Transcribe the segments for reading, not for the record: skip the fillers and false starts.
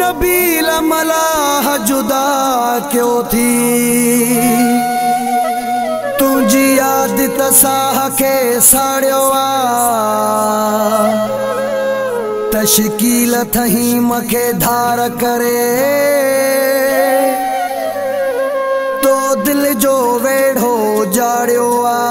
नबील मलाह जुदा क्यों थी, तुझी याद तसाह के साड़ियो तशकील थही मखे धार करे, तो दिल जो वेढ़ो जाड़ियो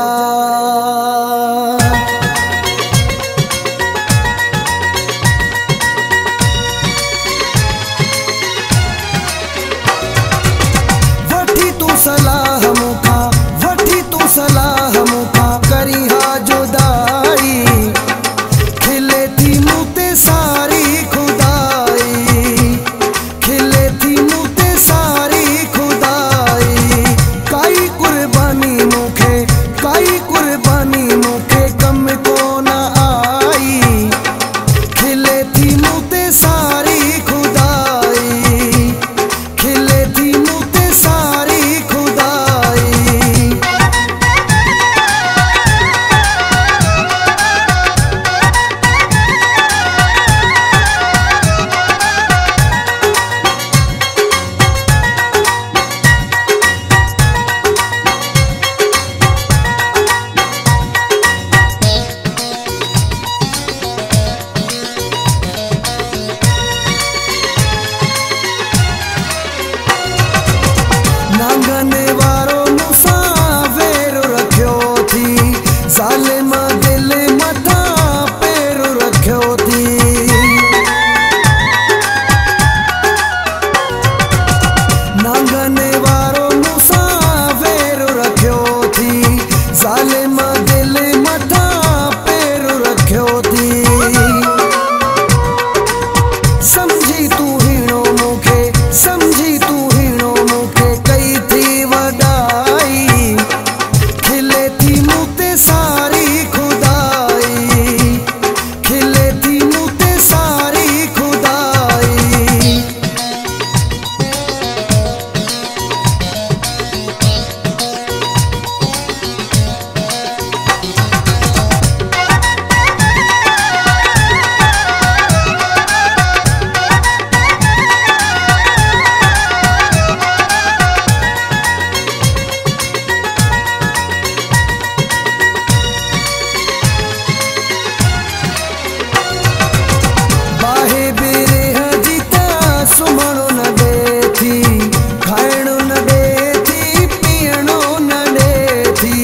वठी तू सलाह मुखा, वठी तू सलाह मुखा करी हा जुदाई, खिले थी मुते सारी खुदाई, खिले थी मुते सारी खुदाई, काई कुर्बानी मुखे, काई कुर्बानी मुखे कम को न आई, खिले थी मुते सारी खुदाई, खिले थी मुते सारी खुदाई। नांगने वारो मूसा वेर रखियो थी, ज़ालिम दिल मथा पैर रखियो थी, नांगने वारो मूसा वेर रखियो थी, ज़ालिम दिल मथा पैर रखियो थी, समझी तू हीणो मुखे, समझी तू हीणो मुखे कई थी वडाई, खिले थी मुते सारी खुदाई, खिले थी मुते सारी खुदाई। बाहे बेरे हजीता सुमणो न दे थी, खाइणो न दे थी, पीअणो न दे थी,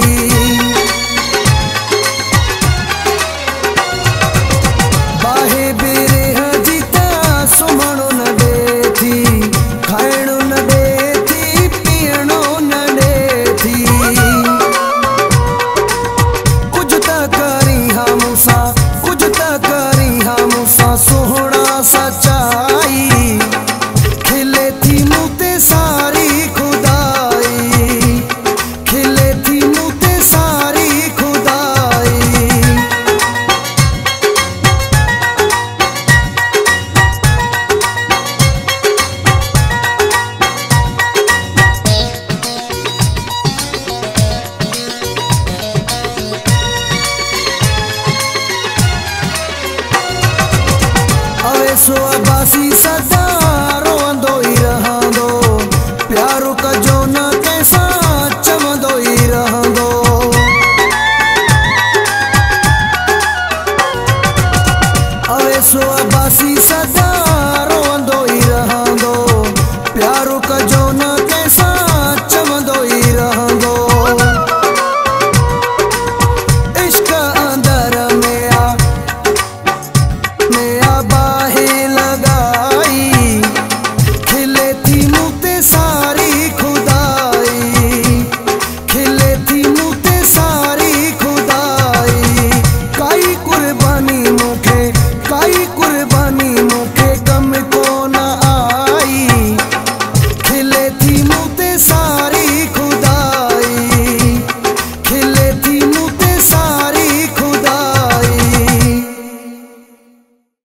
बाहे बेरे हजीता सुमणो न दे थी, खाइणो न दे थी, पीअणो न दे थी, कुछ त करी हा मूसा, कुछ त करी हा मूसा सोहणा सचाई, खिले थी मुते सारी खुदाई, खिले थी मुते सारी खुदाई। अवेसो अब्बासी सदा